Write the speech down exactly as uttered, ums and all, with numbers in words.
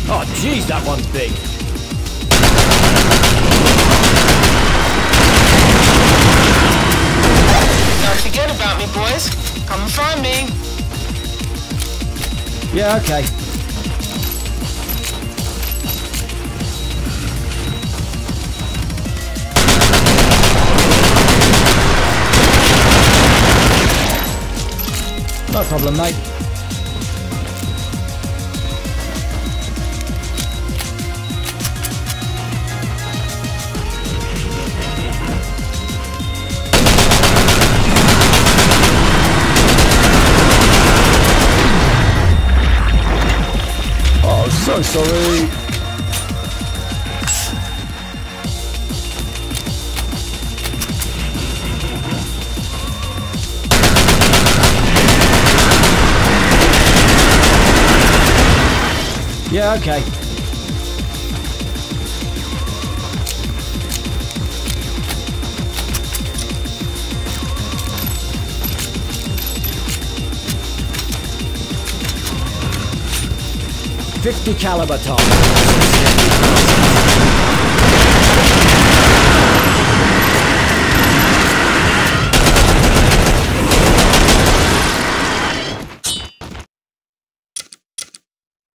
Oh, jeez, that one's big. Don't forget about me, boys. Come and find me. Yeah, okay. No problem, mate. Oh, so sorry. Yeah, okay. fifty caliber top.